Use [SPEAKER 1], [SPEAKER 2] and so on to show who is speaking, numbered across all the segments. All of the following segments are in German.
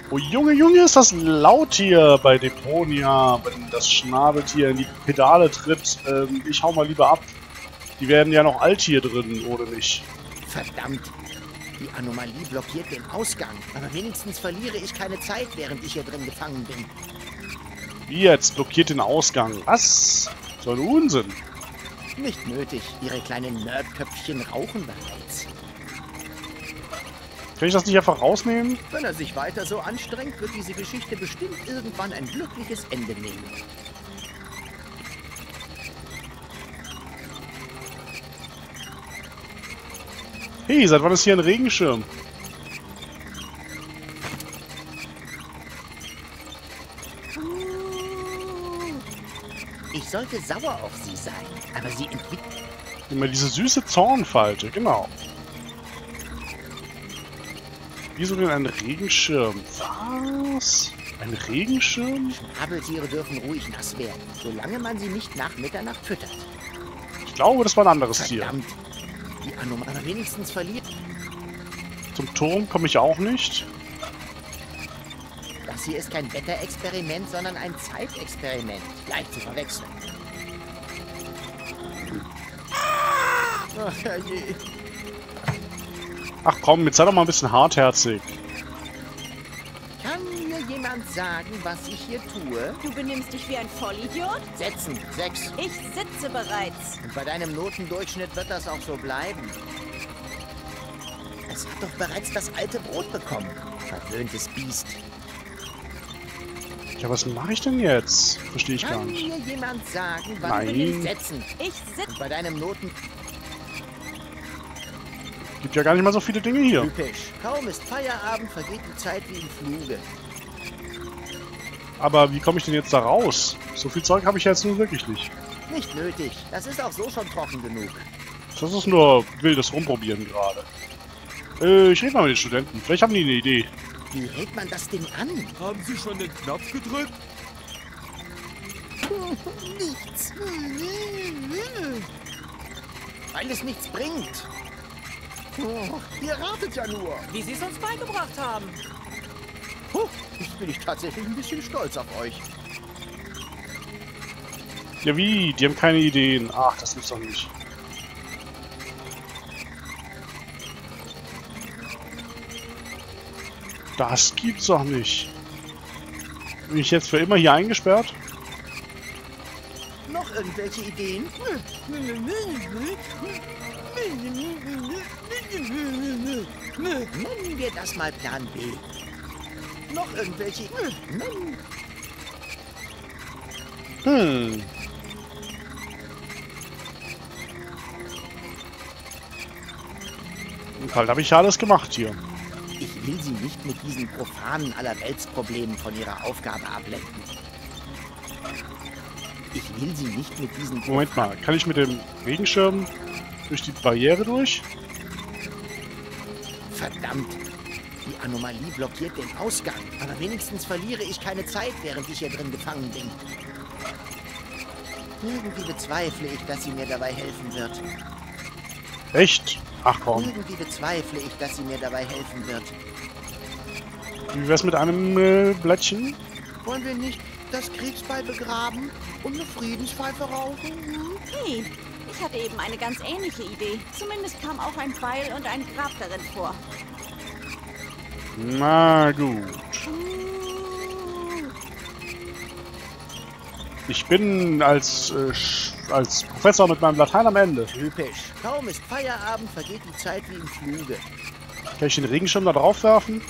[SPEAKER 1] Oh Junge, Junge, ist das laut hier bei Deponia, wenn das Schnabeltier in die Pedale tritt. Ich hau mal lieber ab. Die werden ja noch alt hier drin, oder nicht?
[SPEAKER 2] Verdammt! Die Anomalie blockiert den Ausgang. Aber wenigstens verliere ich keine Zeit, während ich hier drin gefangen bin.
[SPEAKER 1] Wie jetzt? Blockiert den Ausgang. Was? So ein Unsinn.
[SPEAKER 2] Nicht nötig. Ihre kleinen Nerdköpfchen rauchen bereits.
[SPEAKER 1] Kann ich das nicht einfach rausnehmen?
[SPEAKER 2] Wenn er sich weiter so anstrengt, wird diese Geschichte bestimmt irgendwann ein glückliches Ende nehmen.
[SPEAKER 1] Hey, seit wann ist hier ein Regenschirm?
[SPEAKER 2] Ich sollte sauer auf sie sein, aber sie entwickelt...
[SPEAKER 1] Immer diese süße Zornfalte, genau. Wieso denn ein Regenschirm? Was? Ein Regenschirm?
[SPEAKER 2] Schnabeltiere dürfen ruhig nass werden, solange man sie nicht nach Mitternacht füttert.
[SPEAKER 1] Ich glaube, das war ein anderes Tier.
[SPEAKER 2] Verdammt! Die Anomalie aber wenigstens verliert.
[SPEAKER 1] Zum Turm komme ich auch nicht.
[SPEAKER 2] Das hier ist kein Wetterexperiment, sondern ein Zeitexperiment. Leicht zu verwechseln. Ach, herrje.
[SPEAKER 1] Ach komm, jetzt sei doch mal ein bisschen hartherzig.
[SPEAKER 2] Kann mir jemand sagen, was ich hier tue?
[SPEAKER 3] Du benimmst dich wie ein Vollidiot?
[SPEAKER 2] Setzen. 6.
[SPEAKER 3] Ich sitze bereits.
[SPEAKER 2] Und bei deinem Notendurchschnitt wird das auch so bleiben. Es hat doch bereits das alte Brot bekommen. Verwöhntes Biest.
[SPEAKER 1] Ja, was mache ich denn jetzt? Verstehe ich gar
[SPEAKER 2] Kann
[SPEAKER 1] nicht.
[SPEAKER 2] mir jemand sagen, was
[SPEAKER 1] Nein.
[SPEAKER 2] du benimmst? Setzen.
[SPEAKER 3] Ich sitze...
[SPEAKER 2] Und bei deinem Noten...
[SPEAKER 1] Gibt ja gar nicht mal so viele Dinge hier.
[SPEAKER 2] Typisch. Kaum ist Feierabend, vergeht die Zeit wie im Fluge.
[SPEAKER 1] Aber wie komme ich denn jetzt da raus? So viel Zeug habe ich jetzt nun wirklich nicht.
[SPEAKER 2] Nicht nötig. Das ist auch so schon trocken genug.
[SPEAKER 1] Das ist nur wildes Rumprobieren gerade. Ich rede mal mit den Studenten. Vielleicht haben die eine Idee.
[SPEAKER 2] Wie hält man das Ding an?
[SPEAKER 4] Haben Sie schon den Knopf gedrückt?
[SPEAKER 2] Nichts. Weil es nichts bringt. Oh, ihr ratet ja nur.
[SPEAKER 5] Wie Sie es uns beigebracht haben.
[SPEAKER 2] Jetzt bin ich tatsächlich ein bisschen stolz auf euch.
[SPEAKER 1] Ja wie? Die haben keine Ideen. Ach, das gibt's doch nicht. Das gibt's doch nicht. Bin ich jetzt für immer hier eingesperrt?
[SPEAKER 2] Noch irgendwelche Ideen? Nennen wir das mal Plan B. Noch irgendwelche...
[SPEAKER 1] Und halt habe ich ja alles gemacht hier.
[SPEAKER 2] Ich will Sie nicht mit diesen profanen Allerweltsproblemen von Ihrer Aufgabe ablenken. Ich will Sie nicht mit diesen...
[SPEAKER 1] Moment mal, kann ich mit dem Regenschirm durch die Barriere durch?
[SPEAKER 2] Verdammt! Die Anomalie blockiert den Ausgang. Aber wenigstens verliere ich keine Zeit, während ich hier drin gefangen bin. Irgendwie bezweifle ich, dass sie mir dabei helfen wird.
[SPEAKER 1] Echt? Ach komm.
[SPEAKER 2] Irgendwie bezweifle ich, dass sie mir dabei helfen wird.
[SPEAKER 1] Wie wär's mit einem Blättchen?
[SPEAKER 2] Wollen wir nicht das Kriegsbeil begraben und eine Friedenspfeife rauchen?
[SPEAKER 3] Hey, ich hatte eben eine ganz ähnliche Idee. Zumindest kam auch ein Pfeil und ein Grab darin vor.
[SPEAKER 1] Na gut. Ich bin als Professor mit meinem Latein am Ende.
[SPEAKER 2] Typisch. Kaum ist Feierabend, vergeht die Zeit wie im Fluge.
[SPEAKER 1] Kann ich den Regenschirm da drauf werfen?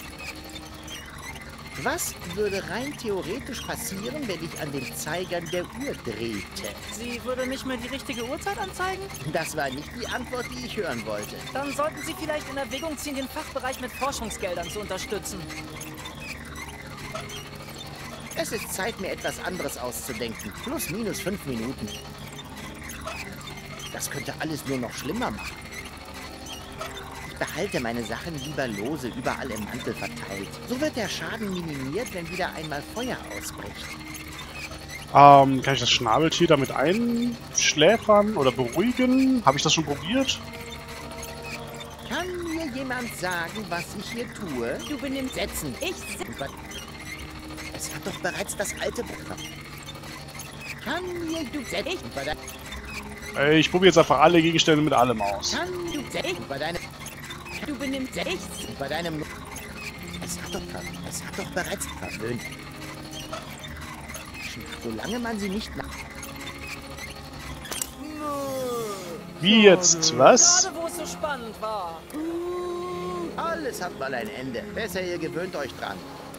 [SPEAKER 2] Was würde rein theoretisch passieren, wenn ich an den Zeigern der Uhr drehte?
[SPEAKER 5] Sie würde nicht mehr die richtige Uhrzeit anzeigen?
[SPEAKER 2] Das war nicht die Antwort, die ich hören wollte.
[SPEAKER 5] Dann sollten Sie vielleicht in Erwägung ziehen, den Fachbereich mit Forschungsgeldern zu unterstützen.
[SPEAKER 2] Es ist Zeit, mir etwas anderes auszudenken. Plus minus 5 Minuten. Das könnte alles nur noch schlimmer machen. Ich behalte meine Sachen lieber lose überall im Mantel verteilt. So wird der Schaden minimiert, wenn wieder einmal Feuer ausbricht.
[SPEAKER 1] Kann ich das Schnabeltier damit einschläfern oder beruhigen? Habe ich das schon probiert?
[SPEAKER 2] Kann mir jemand sagen, was ich hier tue?
[SPEAKER 3] Du benimmst...
[SPEAKER 2] Setzen. Es hat doch bereits das alte Buch. Kann mir du setzen?
[SPEAKER 1] Ich probiere jetzt einfach alle Gegenstände mit allem aus.
[SPEAKER 2] Kann du setzen?
[SPEAKER 3] Du benimmst...
[SPEAKER 2] Bei deinem... Es hat doch bereits verwöhnt. Solange man sie nicht macht.
[SPEAKER 1] Wie jetzt? Was?
[SPEAKER 5] Gerade wo es so spannend war.
[SPEAKER 2] Alles hat mal ein Ende. Besser ihr gewöhnt euch dran.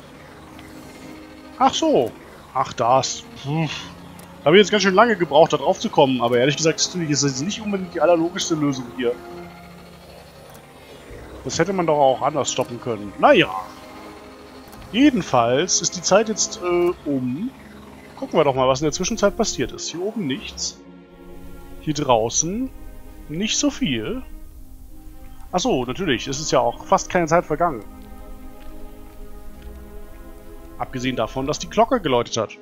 [SPEAKER 1] Ach so. Ach, das. Da habe ich jetzt ganz schön lange gebraucht, da drauf zu kommen. Aber ehrlich gesagt, ist das nicht unbedingt die allerlogischste Lösung hier. Das hätte man doch auch anders stoppen können. Naja. Jedenfalls ist die Zeit jetzt um. Gucken wir doch mal, was in der Zwischenzeit passiert ist. Hier oben nichts. Hier draußen nicht so viel. Achso, natürlich. Es ist ja auch fast keine Zeit vergangen. Abgesehen davon, dass die Glocke geläutet hat.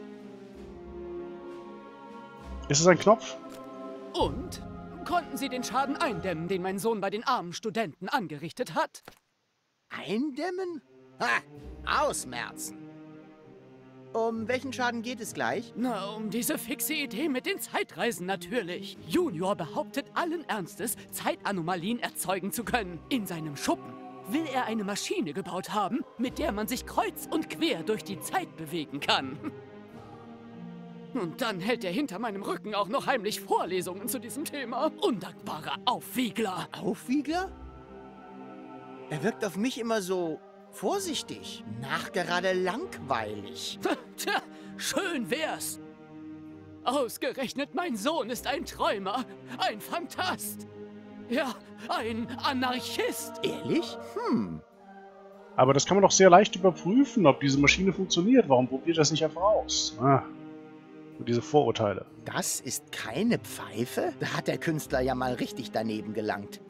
[SPEAKER 1] Ist es ein Knopf?
[SPEAKER 6] Und? Konnten Sie den Schaden eindämmen, den mein Sohn bei den armen Studenten angerichtet hat?
[SPEAKER 2] Eindämmen? Ha! Ausmerzen! Um welchen Schaden geht es gleich?
[SPEAKER 6] Na, um diese fixe Idee mit den Zeitreisen natürlich. Junior behauptet allen Ernstes, Zeitanomalien erzeugen zu können. In seinem Schuppen will er eine Maschine gebaut haben, mit der man sich kreuz und quer durch die Zeit bewegen kann. Und dann hält er hinter meinem Rücken auch noch heimlich Vorlesungen zu diesem Thema. Undankbarer Aufwiegler.
[SPEAKER 2] Aufwiegler? Er wirkt auf mich immer so vorsichtig, nachgerade langweilig.
[SPEAKER 6] Tja, schön wär's. Ausgerechnet mein Sohn ist ein Träumer, ein Phantast. Ja, ein Anarchist.
[SPEAKER 2] Ehrlich?
[SPEAKER 1] Aber das kann man doch sehr leicht überprüfen, ob diese Maschine funktioniert. Warum probiert das nicht einfach aus? Und diese Vorurteile.
[SPEAKER 2] Das ist keine Pfeife? Da hat der Künstler ja mal richtig daneben gelangt.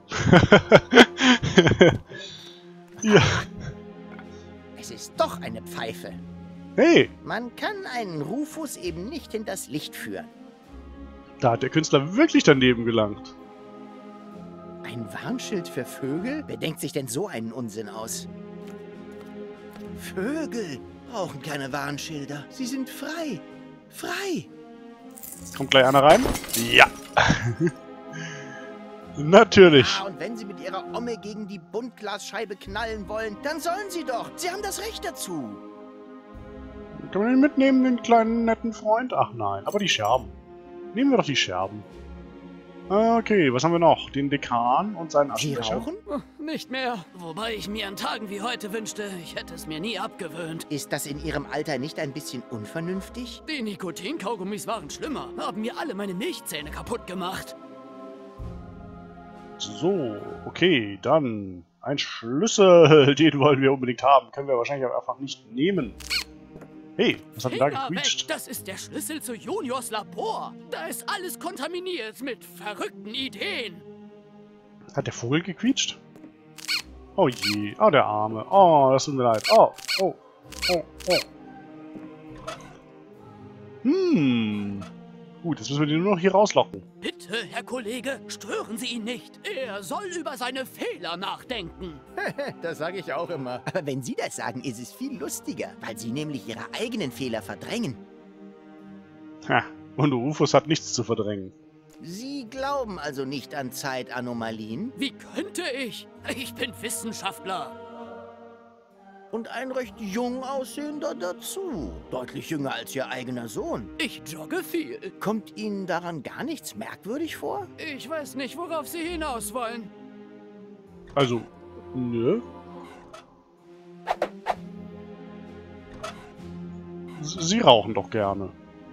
[SPEAKER 1] Ja.
[SPEAKER 2] Es ist doch eine Pfeife.
[SPEAKER 1] Hey,
[SPEAKER 2] Man kann einen Rufus eben nicht hinters Licht führen.
[SPEAKER 1] da hat der Künstler wirklich daneben gelangt.
[SPEAKER 2] Ein Warnschild für Vögel? Wer denkt sich denn so einen Unsinn aus? Vögel brauchen keine Warnschilder. Sie sind frei. Frei!
[SPEAKER 1] Kommt gleich einer rein? Ja. Natürlich.
[SPEAKER 2] Und wenn Sie mit Ihrer Omme gegen die Buntglasscheibe knallen wollen, dann sollen Sie doch. Sie haben das Recht dazu.
[SPEAKER 1] Kann man den mitnehmen, den kleinen netten Freund? Ach nein, aber die Scherben. Nehmen wir doch die Scherben. Okay, was haben wir noch? Den Dekan und seinen
[SPEAKER 2] Sie
[SPEAKER 1] Aschenbecher.
[SPEAKER 2] rauchen?
[SPEAKER 6] Nicht mehr. Wobei ich mir an Tagen wie heute wünschte, ich hätte es mir nie abgewöhnt.
[SPEAKER 2] Ist das in Ihrem Alter nicht ein bisschen unvernünftig?
[SPEAKER 6] Die Nikotinkaugummis waren schlimmer, haben mir alle meine Milchzähne kaputt gemacht.
[SPEAKER 1] So, okay, dann ein Schlüssel, den wollen wir unbedingt haben. Können wir wahrscheinlich aber einfach nicht nehmen. Hey, was hat denn da
[SPEAKER 6] Finger
[SPEAKER 1] gequietscht?
[SPEAKER 6] weg, das ist der Schlüssel zu Juniors Labor. Da ist alles kontaminiert mit verrückten Ideen.
[SPEAKER 1] Hat der Vogel gequietscht? Oh je, oh der Arme. Oh, das tut mir leid. Oh. Gut, jetzt müssen wir den nur noch hier rauslocken.
[SPEAKER 6] Bitte, Herr Kollege, stören Sie ihn nicht. Er soll über seine Fehler nachdenken.
[SPEAKER 2] Das sage ich auch immer. Aber wenn Sie das sagen, ist es viel lustiger, weil Sie nämlich Ihre eigenen Fehler verdrängen.
[SPEAKER 1] Ha, und Rufus hat nichts zu verdrängen.
[SPEAKER 2] Sie glauben also nicht an Zeitanomalien?
[SPEAKER 6] Wie könnte ich? Ich bin Wissenschaftler.
[SPEAKER 2] Und ein recht jung aussehender dazu. Deutlich jünger als Ihr eigener Sohn.
[SPEAKER 6] Ich jogge viel.
[SPEAKER 2] Kommt Ihnen daran gar nichts merkwürdig vor?
[SPEAKER 6] Ich weiß nicht, worauf Sie hinaus wollen.
[SPEAKER 1] Also, nö. Sie rauchen doch gerne.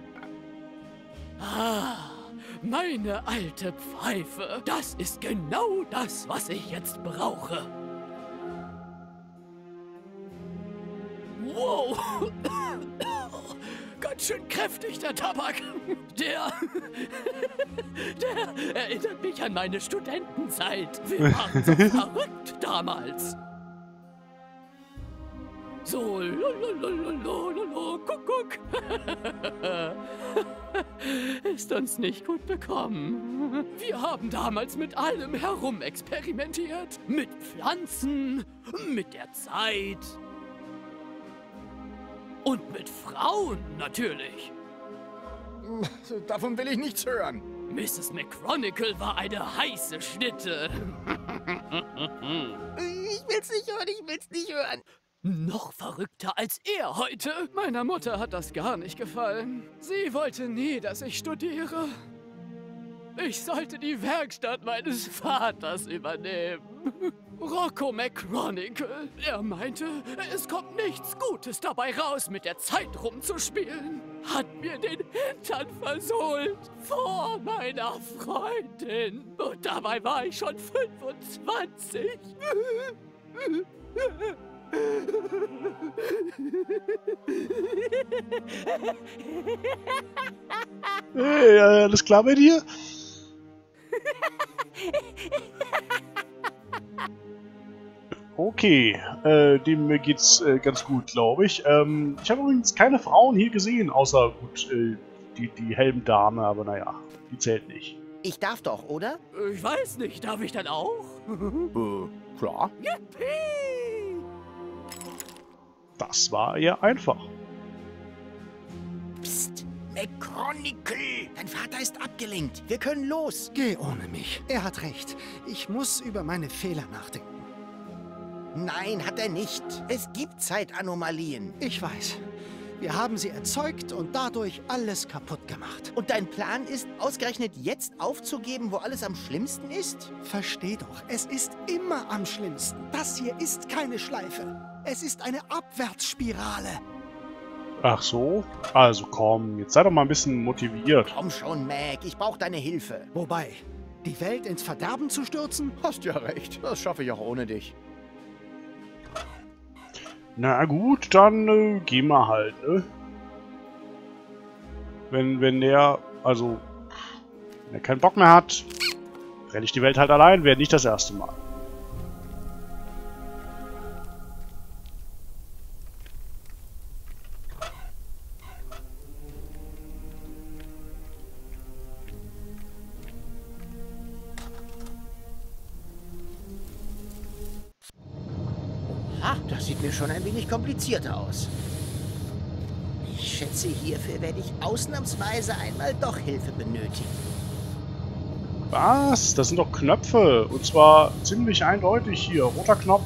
[SPEAKER 6] Ah, meine alte Pfeife. Das ist genau das, was ich jetzt brauche. Wow. Ganz schön kräftig, der Tabak. Der erinnert mich an meine Studentenzeit. Wir waren so verrückt damals. So, lololololololo, Kuckuck. Ist uns nicht gut bekommen. Wir haben damals mit allem herumexperimentiert. Mit Pflanzen, mit der Zeit. Und mit Frauen natürlich.
[SPEAKER 2] Davon will ich nichts hören.
[SPEAKER 6] Mrs. McChronicle war eine heiße Schnitte.
[SPEAKER 2] Ich will's nicht hören.
[SPEAKER 6] Noch verrückter als er heute. Meiner Mutter hat das gar nicht gefallen. Sie wollte nie, dass ich studiere. Ich sollte die Werkstatt meines Vaters übernehmen. Rocco McChronicle. Er meinte, es kommt nichts Gutes dabei raus, mit der Zeit rumzuspielen. Hat mir den Hintern versohlt. Vor meiner Freundin. Und dabei war ich schon 25.
[SPEAKER 1] Hey, alles klar bei dir? Okay, dem geht's ganz gut, glaube ich. Ich habe übrigens keine Frauen hier gesehen, außer gut, die Helmdame, aber naja, die zählt nicht.
[SPEAKER 2] Ich darf doch, oder?
[SPEAKER 6] Ich weiß nicht, darf ich dann auch?
[SPEAKER 2] Klar.
[SPEAKER 6] Yippie!
[SPEAKER 1] Das war eher einfach.
[SPEAKER 2] Psst, McChronicle! Dein Vater ist abgelenkt. Wir können los.
[SPEAKER 7] Geh ohne mich. Er hat recht. Ich muss über meine Fehler nachdenken.
[SPEAKER 2] Nein, hat er nicht. Es gibt Zeitanomalien.
[SPEAKER 7] Ich weiß. Wir haben sie erzeugt und dadurch alles kaputt gemacht.
[SPEAKER 2] Und dein Plan ist, ausgerechnet jetzt aufzugeben, wo alles am schlimmsten ist?
[SPEAKER 7] Versteh doch, es ist immer am schlimmsten. Das hier ist keine Schleife. Es ist eine Abwärtsspirale.
[SPEAKER 1] Ach so? Also komm, jetzt sei doch mal ein bisschen motiviert.
[SPEAKER 2] Komm schon, Mac, ich brauche deine Hilfe.
[SPEAKER 7] Wobei, die Welt ins Verderben zu stürzen?
[SPEAKER 2] Hast ja recht, das schaffe ich auch ohne dich.
[SPEAKER 1] Na gut, dann gehen wir halt, ne? Wenn der keinen Bock mehr hat, renne ich die Welt halt allein, wäre nicht das erste Mal.
[SPEAKER 2] Ah, das sieht mir schon ein wenig komplizierter aus. Ich schätze, hierfür werde ich ausnahmsweise einmal doch Hilfe benötigen.
[SPEAKER 1] Was? Das sind doch Knöpfe. Und zwar ziemlich eindeutig hier. Roter Knopf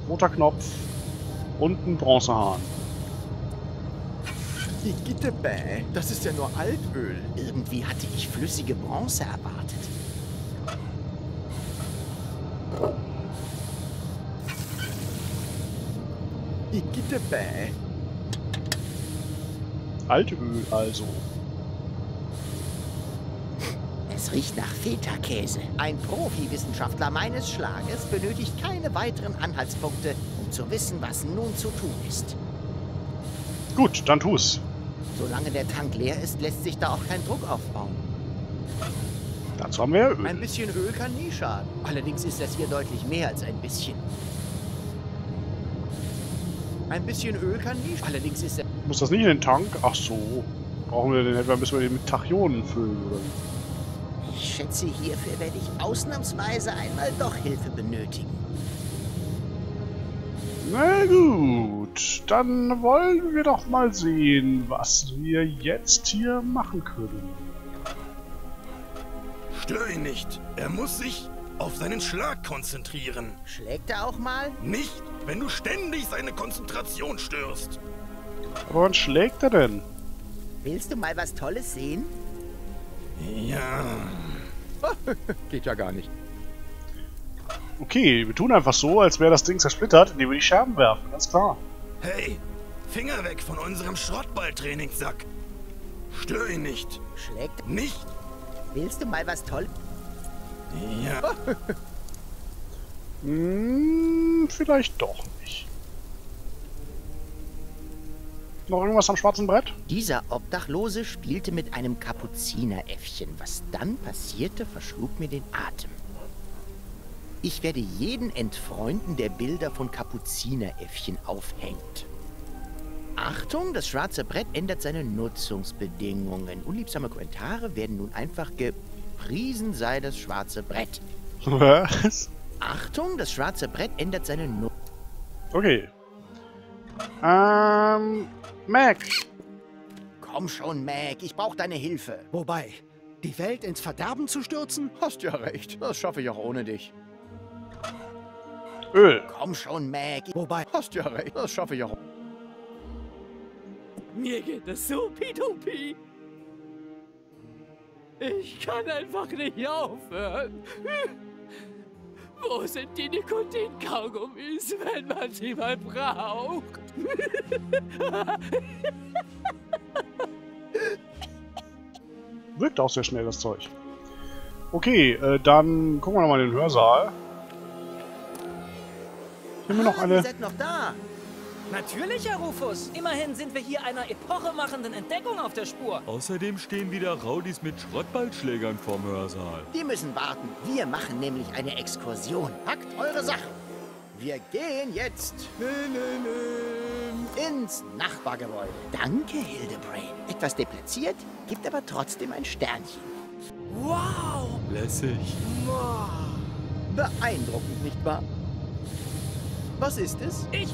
[SPEAKER 1] und ein Bronzehahn.
[SPEAKER 2] Igittebäh, das ist ja nur Altöl. Irgendwie hatte ich flüssige Bronze erwartet. Igittebäh.
[SPEAKER 1] Altöl also.
[SPEAKER 2] Es riecht nach Feta-Käse. Ein Profi-Wissenschaftler meines Schlages benötigt keine weiteren Anhaltspunkte, um zu wissen, was nun zu tun ist.
[SPEAKER 1] Gut, dann tu's.
[SPEAKER 2] Solange der Tank leer ist, lässt sich da auch kein Druck aufbauen.
[SPEAKER 1] Dazu haben wir ja Öl.
[SPEAKER 2] Ein bisschen Öl kann nie schaden. Allerdings ist das hier deutlich mehr als ein bisschen. Ein bisschen Öl kann nie schaden. Allerdings ist es...
[SPEAKER 1] Muss das nicht in den Tank? Ach so. Brauchen wir den etwa, müssen wir den mit Tachyonen füllen, oder?
[SPEAKER 2] Ich schätze, hierfür werde ich ausnahmsweise einmal doch Hilfe benötigen.
[SPEAKER 1] Na gut, dann wollen wir doch mal sehen, was wir jetzt hier machen können.
[SPEAKER 4] Stör ihn nicht. Er muss sich auf seinen Schlag konzentrieren.
[SPEAKER 2] Schlägt er auch mal?
[SPEAKER 4] Nicht, wenn du ständig seine Konzentration störst.
[SPEAKER 1] Aber wann schlägt er denn?
[SPEAKER 2] Willst du mal was Tolles sehen?
[SPEAKER 4] Ja.
[SPEAKER 2] Geht ja gar nicht.
[SPEAKER 1] Okay, wir tun einfach so, als wäre das Ding zersplittert, indem wir die Scherben werfen, ganz klar.
[SPEAKER 4] Hey, Finger weg von unserem Schrottball-Trainingssack. Stör ihn nicht.
[SPEAKER 2] Schlägt...
[SPEAKER 4] Nicht.
[SPEAKER 2] Willst du mal was Tolles?
[SPEAKER 4] Ja.
[SPEAKER 1] Vielleicht doch nicht. Noch irgendwas am schwarzen Brett?
[SPEAKER 2] Dieser Obdachlose spielte mit einem Kapuzineräffchen. Was dann passierte, verschlug mir den Atem. Ich werde jeden entfreunden, der Bilder von Kapuzineräffchen aufhängt. Achtung, das schwarze Brett ändert seine Nutzungsbedingungen. Unliebsame Kommentare werden nun einfach gepriesen sei das schwarze Brett.
[SPEAKER 1] Was?
[SPEAKER 2] Achtung, das schwarze Brett ändert seine Nutzung.
[SPEAKER 1] Okay. Mac.
[SPEAKER 2] Komm schon, Mac, ich brauche deine Hilfe.
[SPEAKER 7] Wobei, die Welt ins Verderben zu stürzen?
[SPEAKER 2] Hast ja recht, das schaffe ich auch ohne dich.
[SPEAKER 1] Öl.
[SPEAKER 2] Komm schon, Mac.
[SPEAKER 7] Wobei,
[SPEAKER 2] Hast ja recht, das schaffe ich auch.
[SPEAKER 6] Mir geht es supi-dupi. Ich kann einfach nicht aufhören. Wo sind die Nikotin-Kaugummis, wenn man sie mal braucht?
[SPEAKER 1] Wirkt auch sehr schnell, das Zeug. Okay, dann gucken wir nochmal in den Hörsaal. Hier haben wir noch
[SPEAKER 2] Ihr
[SPEAKER 1] eine...
[SPEAKER 2] seid noch da.
[SPEAKER 5] Natürlich, Herr Rufus. Immerhin sind wir hier einer epochemachenden Entdeckung auf der Spur.
[SPEAKER 8] Außerdem stehen wieder Rowdies mit Schrottballschlägern vorm Hörsaal.
[SPEAKER 2] Die müssen warten. Wir machen nämlich eine Exkursion. Packt eure Sachen. Wir gehen jetzt ins Nachbargebäude. Danke, Hildebrain. Etwas deplatziert, gibt aber trotzdem ein Sternchen.
[SPEAKER 5] Wow!
[SPEAKER 8] Lässig.
[SPEAKER 2] Beeindruckend, nicht wahr? Was ist es?
[SPEAKER 5] Ich!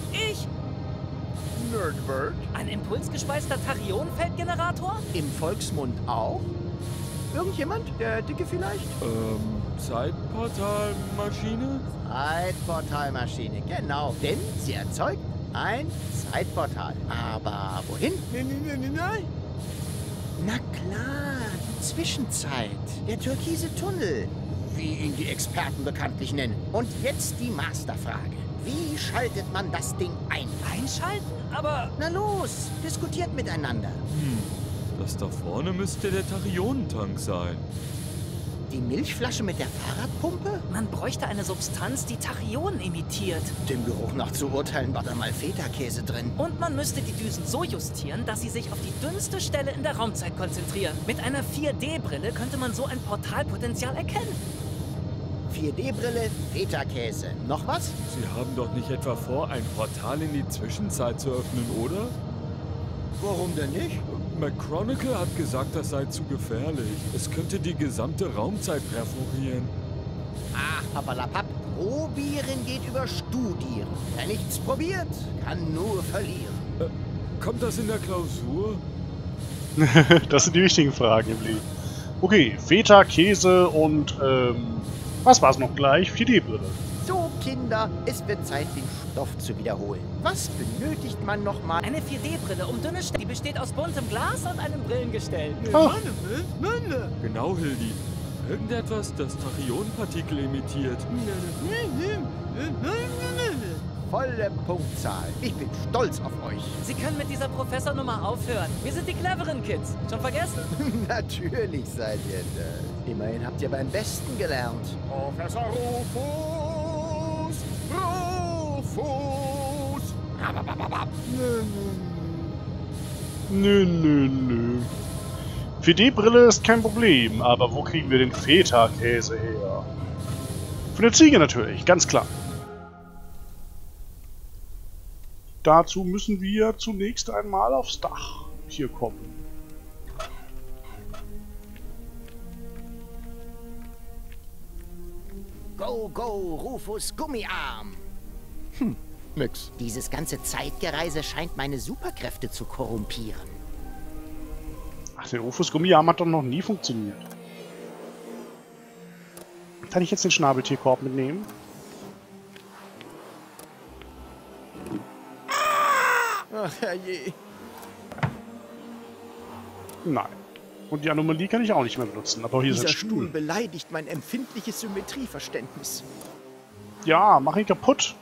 [SPEAKER 2] Nerdbird?
[SPEAKER 5] Ein impulsgespeister Tachyon-Feldgenerator?
[SPEAKER 2] Im Volksmund auch? Irgendjemand? Der Dicke vielleicht?
[SPEAKER 8] Zeitportalmaschine?
[SPEAKER 2] Zeitportalmaschine, genau. Denn sie erzeugt ein Zeitportal. Aber wohin? Nein. Na klar, die Zwischenzeit. Der türkise Tunnel, wie ihn die Experten bekanntlich nennen. Und jetzt die Masterfrage. Wie schaltet man das Ding ein?
[SPEAKER 5] Einschalten? Aber
[SPEAKER 2] Na los, diskutiert miteinander.
[SPEAKER 8] Das da vorne müsste der Tachyonentank sein.
[SPEAKER 2] Die Milchflasche mit der Fahrradpumpe?
[SPEAKER 5] man bräuchte eine Substanz, die Tachyonen imitiert.
[SPEAKER 2] Dem Geruch nach zu urteilen war da mal Feta-Käse drin.
[SPEAKER 5] Und man müsste die Düsen so justieren, dass sie sich auf die dünnste Stelle in der Raumzeit konzentrieren. Mit einer 4D-Brille könnte man so ein Portalpotenzial erkennen.
[SPEAKER 2] 4D-Brille, Feta-Käse. Noch was?
[SPEAKER 8] Sie haben doch nicht etwa vor, ein Portal in die Zwischenzeit zu öffnen, oder?
[SPEAKER 2] Warum denn nicht?
[SPEAKER 8] McChronicle hat gesagt, das sei zu gefährlich. Es könnte die gesamte Raumzeit perforieren.
[SPEAKER 2] Ach, papalapap. Probieren geht über Studieren. Wer nichts probiert, kann nur verlieren.
[SPEAKER 8] Kommt das in der Klausur?
[SPEAKER 1] Das sind die wichtigen Fragen im Leben. Okay, Feta, Käse und, was war's noch gleich? 4D-Brille.
[SPEAKER 2] So, Kinder, es wird Zeit, den Stoff zu wiederholen. Was benötigt man nochmal?
[SPEAKER 5] Eine 4D-Brille um dünne Stelle. Die besteht aus buntem Glas und einem Brillengestell.
[SPEAKER 1] Ach,
[SPEAKER 8] Genau, Hildi. Irgendetwas, das Tachyonenpartikel imitiert.
[SPEAKER 2] Volle Punktzahl. Ich bin stolz auf euch.
[SPEAKER 5] Sie können mit dieser Professornummer aufhören. Wir sind die cleveren Kids. Schon vergessen?
[SPEAKER 2] Natürlich seid ihr das. Immerhin habt ihr beim Besten gelernt. Professor Rufus! Rufus!
[SPEAKER 1] nö. 4D-Brille ist kein Problem, aber wo kriegen wir den Feta-Käse her? Von der Ziege natürlich, ganz klar. Dazu müssen wir zunächst einmal aufs Dach hier kommen.
[SPEAKER 2] Go, go, Rufus Gummiarm!
[SPEAKER 8] Nix.
[SPEAKER 2] Dieses ganze Zeitgereise scheint meine Superkräfte zu korrumpieren.
[SPEAKER 1] Ach, der Rufus Gummiarm hat doch noch nie funktioniert. Kann ich jetzt den Schnabeltierkorb mitnehmen?
[SPEAKER 2] Ach, herrje.
[SPEAKER 1] Nein. Und die Anomalie kann ich auch nicht mehr benutzen. Aber hier
[SPEAKER 2] Dieser
[SPEAKER 1] ist ein
[SPEAKER 2] Stuhl
[SPEAKER 1] Stuhl.
[SPEAKER 2] beleidigt mein empfindliches Symmetrieverständnis.
[SPEAKER 1] Ja, mach ihn kaputt.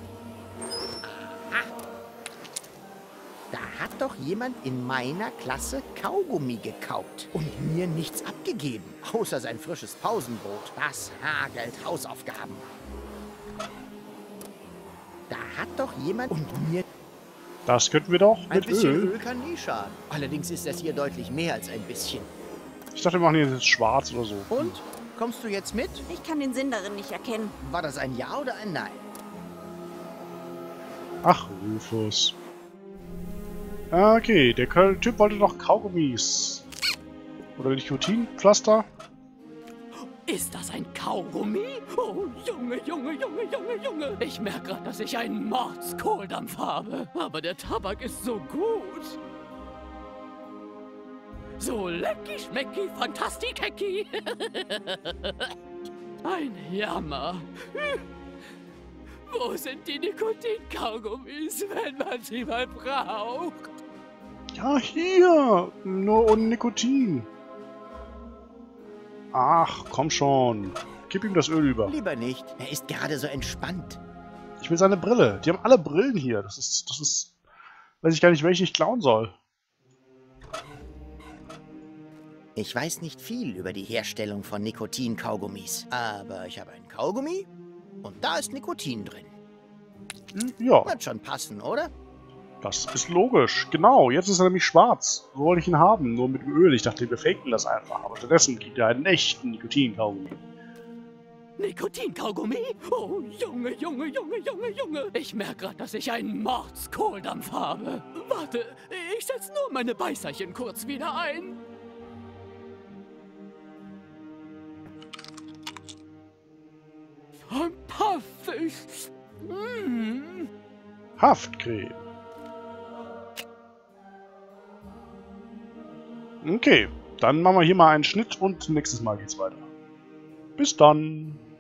[SPEAKER 2] Da hat doch jemand in meiner Klasse Kaugummi gekaut und mir nichts abgegeben, außer sein frisches Pausenbrot. Das hagelt Hausaufgaben. Da hat doch jemand und mir
[SPEAKER 1] Das könnten wir doch
[SPEAKER 2] ein
[SPEAKER 1] mit
[SPEAKER 2] bisschen
[SPEAKER 1] Öl.
[SPEAKER 2] Öl kann nie schaden. Allerdings ist das hier deutlich mehr als ein bisschen.
[SPEAKER 1] Ich dachte, wir machen jetzt schwarz oder so.
[SPEAKER 2] Und? Kommst du jetzt mit?
[SPEAKER 3] Ich kann den Sinn darin nicht erkennen.
[SPEAKER 2] War das ein Ja oder ein Nein?
[SPEAKER 1] Ach, Rufus. Okay, der Typ wollte noch Kaugummis. Oder Nikotinpflaster.
[SPEAKER 6] Ist das ein Kaugummi? Oh, Junge, Junge, Junge, Junge, Junge. Ich merke gerade, dass ich einen Mordskohldampf habe. Aber der Tabak ist so gut. So lecky, schmecky, fantastikecki. Ein Jammer. Wo sind die Nikotin-Kaugummis, wenn man sie mal braucht?
[SPEAKER 1] Ja, hier. Nur ohne Nikotin. Ach, komm schon. Gib ihm das Öl über.
[SPEAKER 2] Lieber nicht. Er ist gerade so entspannt.
[SPEAKER 1] Ich will seine Brille. Die haben alle Brillen hier. Das ist... Weiß ich gar nicht, welche ich klauen soll.
[SPEAKER 2] Ich weiß nicht viel über die Herstellung von Nikotin-Kaugummis. Aber ich habe einen Kaugummi und da ist Nikotin drin.
[SPEAKER 1] Ja,
[SPEAKER 2] Wird schon passen, oder?
[SPEAKER 1] das ist logisch. Genau, jetzt ist er nämlich schwarz. So wollte ich ihn haben, nur mit dem Öl. Ich dachte, wir faken das einfach. Aber stattdessen gibt er einen echten Nikotin-Kaugummi.
[SPEAKER 6] Nikotin-Kaugummi? Oh, Junge, Junge, Junge, Junge, Junge. Ich merke gerade, dass ich einen Mordskohldampf habe. Warte, ich setze nur meine Beißerchen kurz wieder ein. Fantastisch. Mm.
[SPEAKER 1] Haftcreme. Okay, dann machen wir hier mal einen Schnitt und nächstes Mal geht's weiter. Bis dann.